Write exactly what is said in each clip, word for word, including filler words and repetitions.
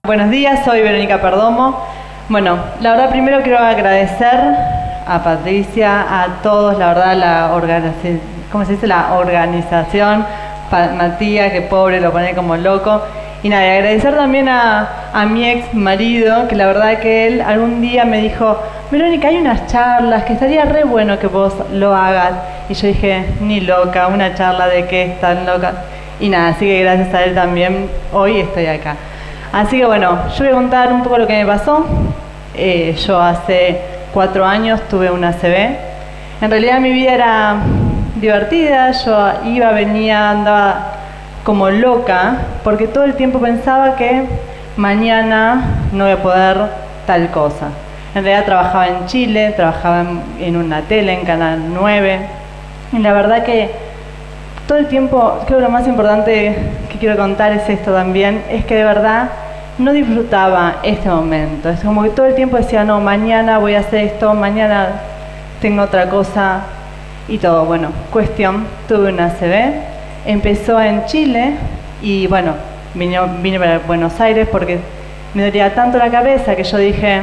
Buenos días, soy Verónica Perdomo. Bueno, la verdad primero quiero agradecer a Patricia, a todos, la verdad, la organización, ¿cómo se dice? La organización, pa Matías, que pobre, lo pone como loco. Y nada, y agradecer también a, a mi ex marido, que la verdad que él algún día me dijo, Verónica, hay unas charlas que estaría re bueno que vos lo hagas. Y yo dije, ni loca, una charla de qué es tan loca. Y nada, así que gracias a él también hoy estoy acá. Así que bueno, yo voy a contar un poco lo que me pasó. Eh, yo hace cuatro años tuve una A C V. En realidad mi vida era divertida, yo iba, venía, andaba como loca, porque todo el tiempo pensaba que mañana no voy a poder tal cosa. En realidad trabajaba en Chile, trabajaba en, en una tele, en Canal nueve, y la verdad que todo el tiempo, creo que lo más importante que quiero contar es esto también, es que de verdad no disfrutaba este momento. Es como que todo el tiempo decía, no, mañana voy a hacer esto, mañana tengo otra cosa y todo. Bueno, cuestión, tuve una A C V, empezó en Chile y bueno, vine, vine para Buenos Aires porque me dolía tanto la cabeza que yo dije,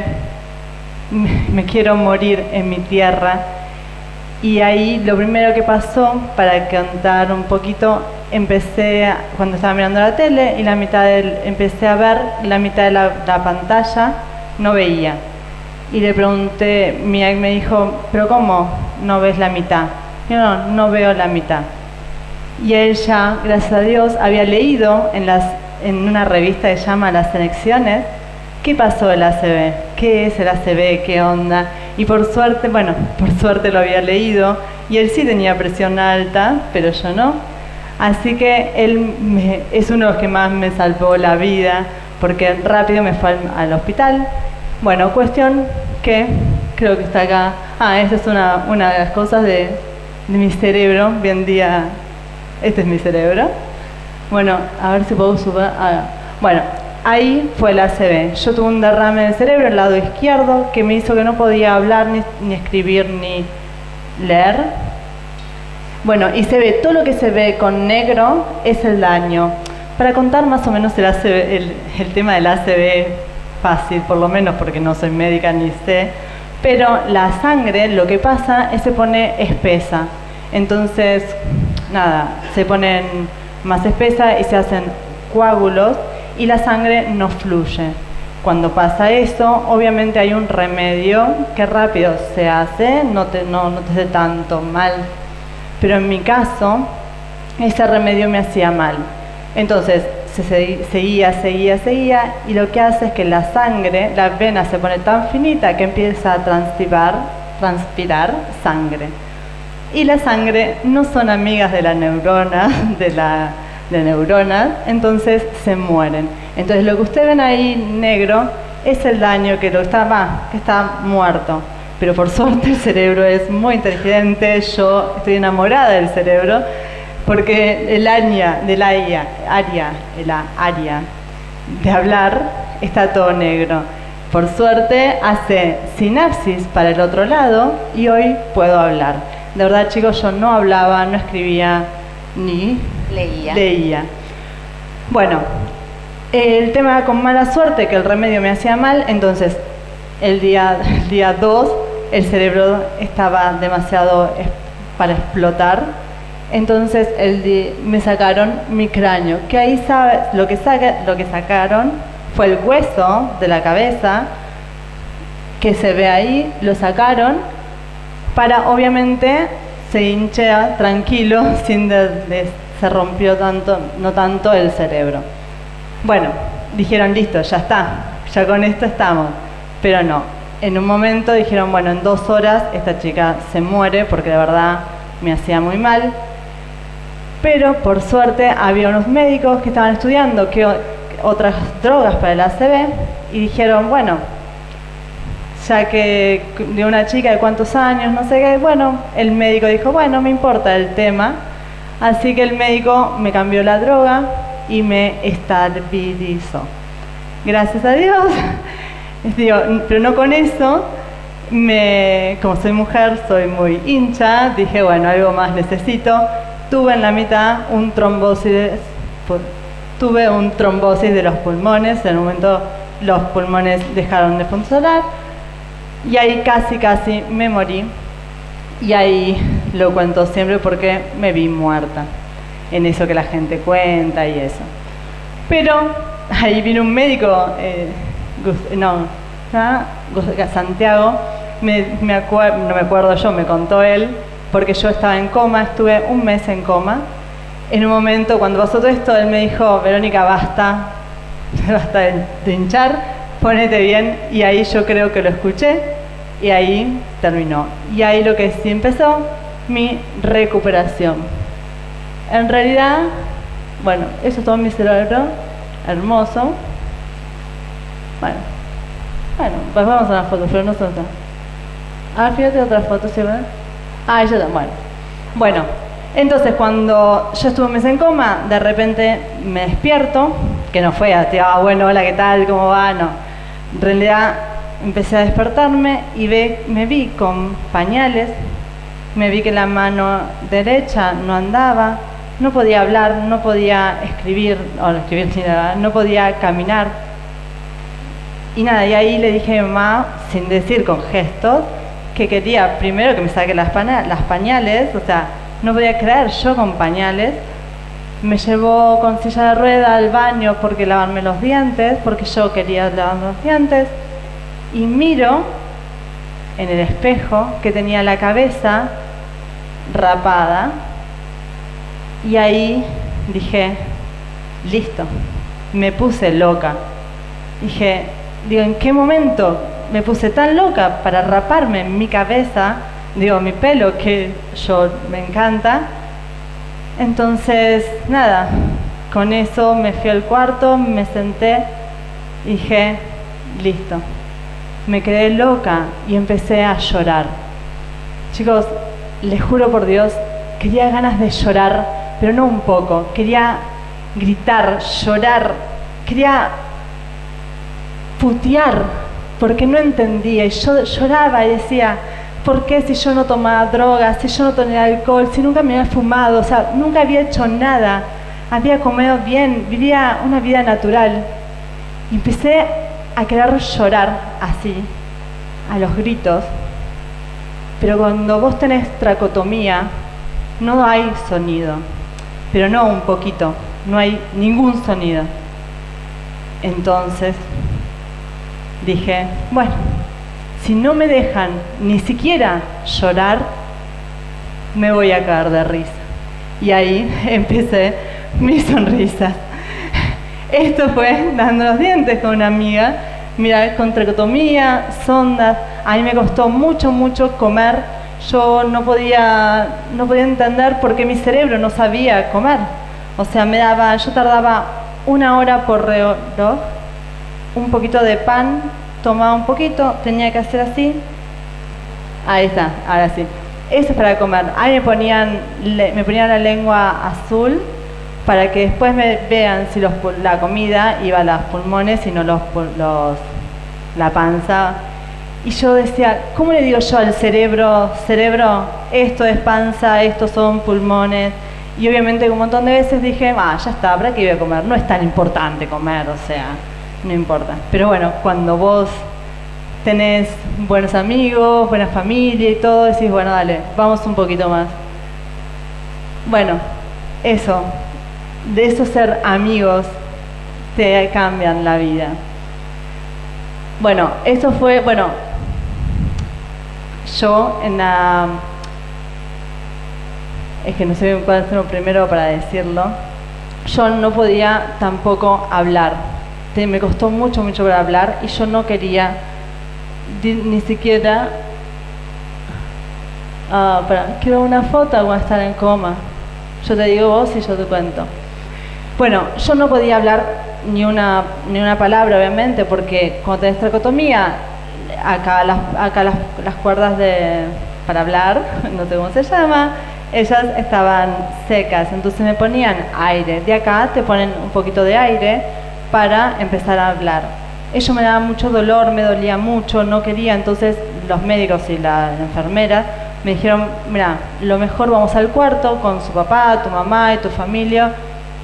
me quiero morir en mi tierra. Y ahí lo primero que pasó, para contar un poquito, empecé, a, cuando estaba mirando la tele, y la mitad del, empecé a ver la mitad de la, la pantalla, no veía. Y le pregunté, mi ex me dijo, ¿pero cómo no ves la mitad? Yo no, no veo la mitad. Y ella, gracias a Dios, había leído en, las, en una revista que se llama Las Elecciones, ¿qué pasó el A C V? ¿Qué es el A C V? ¿Qué onda? Y por suerte, bueno, por suerte lo había leído, y él sí tenía presión alta, pero yo no. Así que él me, es uno de los que más me salvó la vida, porque rápido me fue al, al hospital. Bueno, cuestión que creo que está acá. Ah, esta es una, una de las cosas de, de mi cerebro. Bien día, este es mi cerebro. Bueno, a ver si puedo subir. Ah, bueno. Ahí fue el A C V. Yo tuve un derrame del cerebro, el lado izquierdo, que me hizo que no podía hablar, ni, ni escribir, ni leer. Bueno, y se ve, todo lo que se ve con negro es el daño. Para contar más o menos el, A C V, el, el tema del A C V fácil, por lo menos porque no soy médica ni sé, pero la sangre, lo que pasa es que se pone espesa. Entonces, nada, se ponen más espesa y se hacen coágulos, y la sangre no fluye. Cuando pasa eso, obviamente hay un remedio que rápido se hace, no te, no, no te hace tanto mal. Pero en mi caso, ese remedio me hacía mal. Entonces, se seguía, seguía, seguía, y lo que hace es que la sangre, la vena se pone tan finita que empieza a transpirar, transpirar sangre. Y la sangre no son amigas de la neurona, de la... de neuronas, entonces se mueren. Entonces lo que ustedes ven ahí negro es el daño que lo está, va, que está muerto. Pero por suerte el cerebro es muy inteligente, yo estoy enamorada del cerebro, porque el área, del área, área, la área de hablar está todo negro. Por suerte hace sinapsis para el otro lado y hoy puedo hablar. De verdad, chicos, yo no hablaba, no escribía, ni leía. leía. Bueno, el tema con mala suerte, que el remedio me hacía mal, entonces el día el día dos el cerebro estaba demasiado es, para explotar, entonces el di, me sacaron mi cráneo, que ahí sabe, lo, que saca, lo que sacaron fue el hueso de la cabeza, que se ve ahí, lo sacaron para obviamente se hincha tranquilo, sin de, de, se rompió tanto, no tanto el cerebro. Bueno, dijeron, listo, ya está, ya con esto estamos. Pero no, en un momento dijeron, bueno, en dos horas esta chica se muere, porque de verdad me hacía muy mal. Pero por suerte había unos médicos que estaban estudiando que, otras drogas para el A C V, y dijeron, bueno, ya que de una chica de cuántos años, no sé qué, bueno, el médico dijo, bueno, me importa el tema, así que el médico me cambió la droga y me estabilizó. Gracias a Dios. Digo, pero no con eso, me, como soy mujer, soy muy hincha, dije, bueno, algo más necesito. Tuve en la mitad un trombosis, tuve un trombosis de los pulmones, en el momento los pulmones dejaron de funcionar y ahí casi casi me morí y ahí lo cuento siempre porque me vi muerta en eso que la gente cuenta y eso. Pero ahí vino un médico, eh, no, ¿no? Santiago, me, me no me acuerdo yo, me contó él, porque yo estaba en coma, estuve un mes en coma. En un momento, cuando pasó todo esto, él me dijo, Verónica, basta, basta de, de hinchar, ponete bien, y ahí yo creo que lo escuché, y ahí terminó. Y ahí lo que sí empezó, mi recuperación. En realidad, bueno, eso es todo mi cerebro, hermoso. Bueno, bueno, pues vamos a una foto, pero no son tan. Ah, fíjate otra foto, ¿sí? Ah, yo también, bueno. Bueno, entonces cuando yo estuve un mes en coma, de repente me despierto, que no fue así, ah, bueno, hola, ¿qué tal? ¿Cómo va? No. En realidad empecé a despertarme y ve, me vi con pañales, me vi que la mano derecha no andaba, no podía hablar, no podía escribir, o no escribir ni nada, no podía caminar. Y nada, y ahí le dije a mi mamá, sin decir, con gestos, que quería primero que me saque las, las pañales, o sea, no podía creer yo con pañales. Me llevó con silla de rueda al baño porque lavarme los dientes, porque yo quería lavarme los dientes. Y miro en el espejo que tenía la cabeza rapada. Y ahí dije, listo, me puse loca. Dije, digo, ¿en qué momento me puse tan loca para raparme mi cabeza? Digo, mi pelo, que yo me encanta. Entonces, nada, con eso me fui al cuarto, me senté, dije, listo. Me quedé loca y empecé a llorar. Chicos, les juro por Dios, quería ganas de llorar, pero no un poco. Quería gritar, llorar, quería putear, porque no entendía. Y yo lloraba y decía, ¿por qué si yo no tomaba drogas, si yo no tomaba alcohol, si nunca me había fumado? O sea, nunca había hecho nada. Había comido bien, vivía una vida natural. Y empecé a querer llorar así, a los gritos. Pero cuando vos tenés tracotomía, no hay sonido. Pero no un poquito, no hay ningún sonido. Entonces dije, bueno, si no me dejan ni siquiera llorar, me voy a caer de risa. Y ahí empecé mi sonrisa. Esto fue dando los dientes con una amiga. Mira, con tracotomía, sondas. A mí me costó mucho, mucho comer. Yo no podía, no podía entender por qué mi cerebro no sabía comer. O sea, me daba, yo tardaba una hora por reloj, un poquito de pan, tomaba un poquito, tenía que hacer así. Ahí está, ahora sí. Eso es para comer. Ahí me ponían, me ponían la lengua azul para que después me vean si los, la comida iba a los pulmones y no los, los, la panza. Y yo decía, ¿cómo le digo yo al cerebro, cerebro, esto es panza, estos son pulmones? Y obviamente un montón de veces dije, ah, ya está, ¿para qué voy a comer? No es tan importante comer, o sea, no importa. Pero bueno, cuando vos tenés buenos amigos, buena familia y todo, decís, bueno, dale, vamos un poquito más. Bueno, eso, de eso ser amigos te cambian la vida. Bueno, eso fue, bueno, yo en la... Es que no sé cuál es lo primero para decirlo. Yo no podía tampoco hablar. Me costó mucho, mucho para hablar y yo no quería ni siquiera... Ah, para, quiero una foto o estar en coma. Yo te digo vos y yo te cuento. Bueno, yo no podía hablar ni una, ni una palabra, obviamente, porque cuando tenés tracotomía, acá las, acá las, las cuerdas de, para hablar, no sé cómo se llama, ellas estaban secas, entonces me ponían aire. De acá te ponen un poquito de aire para empezar a hablar. Eso me daba mucho dolor, me dolía mucho, no quería, entonces los médicos y la, la enfermera me dijeron, mira, lo mejor vamos al cuarto con su papá, tu mamá y tu familia,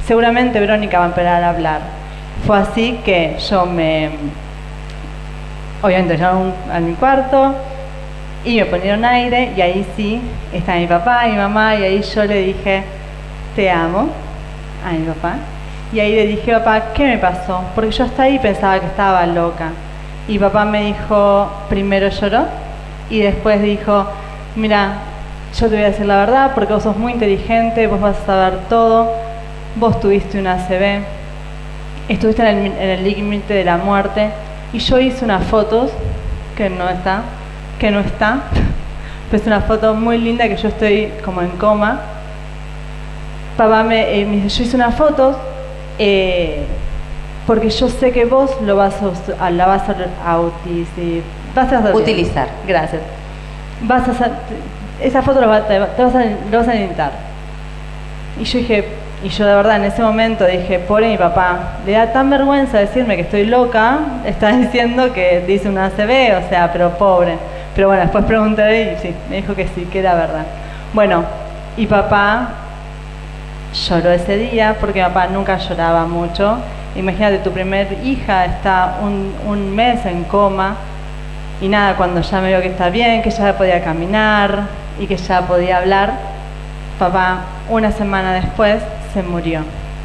seguramente Verónica va a empezar a hablar. Fue así que yo me, obviamente llevaron a mi cuarto y me ponieron aire, y ahí sí, está mi papá y mi mamá, y ahí yo le dije, te amo, a mi papá. Y ahí le dije, papá, ¿qué me pasó? Porque yo hasta ahí pensaba que estaba loca. Y papá me dijo, primero lloró, y después dijo, mira, yo te voy a decir la verdad porque vos sos muy inteligente, vos vas a saber todo, vos tuviste una A C V, estuviste en el, en el límite de la muerte, y yo hice unas fotos, que no está, que no está, pero es una foto muy linda que yo estoy como en coma. Papá me, eh, me dice, yo hice unas fotos eh, porque yo sé que vos lo vas a, la vas a, utilizar, vas a utilizar. Gracias. Vas a, esa foto lo vas, te, te vas a, lo vas a necesitar. Y yo dije, y yo de verdad en ese momento dije, pobre mi papá, le da tan vergüenza decirme que estoy loca, está diciendo que dice una A C V, o sea, pero pobre. Pero bueno, después pregunté y sí, me dijo que sí, que era verdad. Bueno, y papá lloró ese día porque mi papá nunca lloraba mucho. Imagínate, tu primer hija está un, un mes en coma, y nada, cuando ya me vio que está bien, que ya podía caminar y que ya podía hablar, papá una semana después se murió.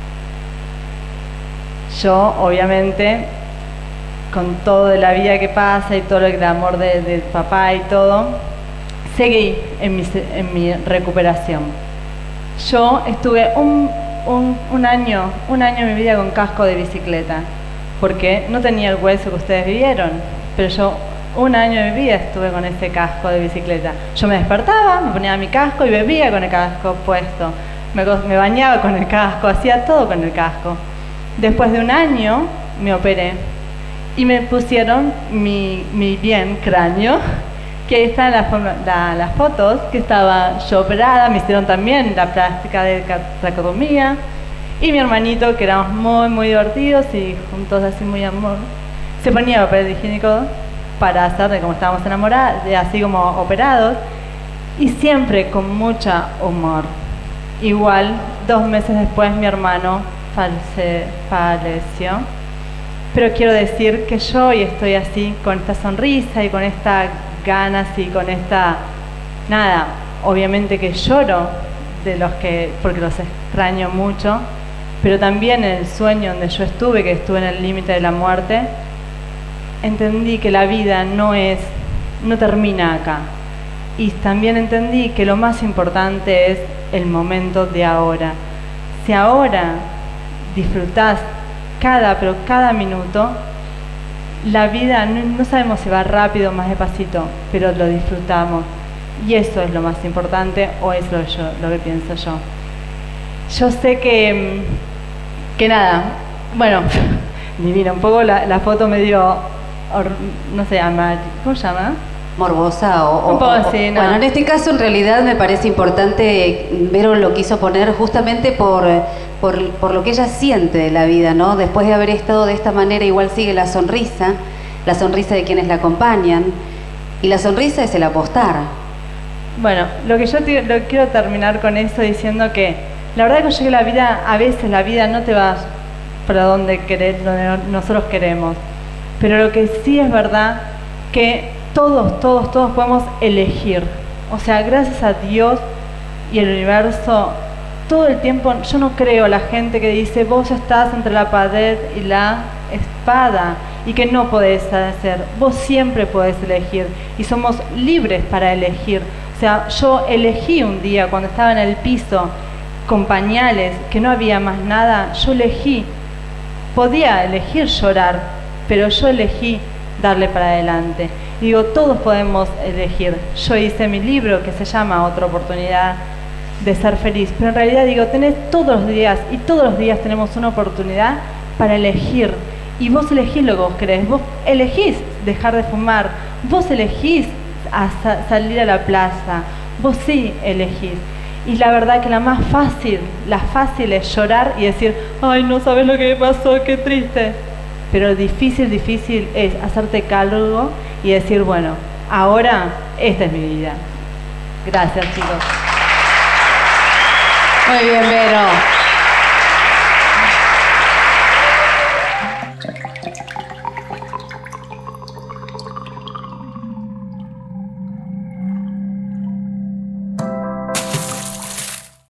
Yo, obviamente, con todo de la vida que pasa y todo el amor de, de papá y todo, seguí en mi, en mi recuperación. Yo estuve un, un, un año, un año en mi vida con casco de bicicleta, porque no tenía el hueso que ustedes vivieron, pero yo un año de mi vida estuve con ese casco de bicicleta. Yo me despertaba, me ponía mi casco y bebía con el casco puesto. Me, me bañaba con el casco, hacía todo con el casco. Después de un año me operé y me pusieron mi, mi bien cráneo, que ahí están las, la, las fotos, que estaba yo operada, me hicieron también la plástica de traqueotomía, y mi hermanito, que éramos muy, muy divertidos y juntos así muy amor, se ponía papel higiénico para hacer de como estábamos enamorados, de así como operados, y siempre con mucha humor. Igual, dos meses después mi hermano false, falleció, pero quiero decir que yo hoy estoy así, con esta sonrisa y con estas ganas y con esta, nada, obviamente que lloro de los que, porque los extraño mucho, pero también en el sueño donde yo estuve, que estuve en el límite de la muerte, entendí que la vida no es, no termina acá. Y también entendí que lo más importante es el momento de ahora. Si ahora disfrutás cada, pero cada minuto, la vida no, no sabemos si va rápido o más despacito, pero lo disfrutamos. Y eso es lo más importante, o es lo, yo, lo que pienso yo. Yo sé que, que nada, bueno, divina, un poco la, la foto medio, or, no sé, ¿cómo se llama? Morbosa o, un poco o, así, ¿no? Bueno, en este caso en realidad me parece importante, Vero lo quiso poner justamente por, por, por lo que ella siente de la vida, ¿no? Después de haber estado de esta manera, igual sigue la sonrisa, la sonrisa de quienes la acompañan, y la sonrisa es el apostar. Bueno, lo que yo te, lo quiero terminar con eso diciendo que la verdad que yo que la vida, a veces la vida no te va para donde, querer, donde nosotros queremos, pero lo que sí es verdad que todos, todos, todos podemos elegir. O sea, gracias a Dios y el universo, todo el tiempo, yo no creo la gente que dice, vos estás entre la pared y la espada y que no podés hacer. Vos siempre podés elegir y somos libres para elegir. O sea, yo elegí un día cuando estaba en el piso con pañales, que no había más nada, yo elegí. Podía elegir llorar, pero yo elegí darle para adelante. Digo, todos podemos elegir. Yo hice mi libro que se llama Otra oportunidad de ser feliz, pero en realidad digo, tenés todos los días, y todos los días tenemos una oportunidad para elegir, y vos elegís lo que vos querés, vos elegís dejar de fumar, vos elegís a sa salir a la plaza, vos sí elegís. Y la verdad que la más fácil, la fácil es llorar y decir, ay, no sabes lo que me pasó, qué triste. Pero difícil, difícil es hacerte cargo y decir, bueno, ahora esta es mi vida. Gracias, chicos. Muy bien, Vero.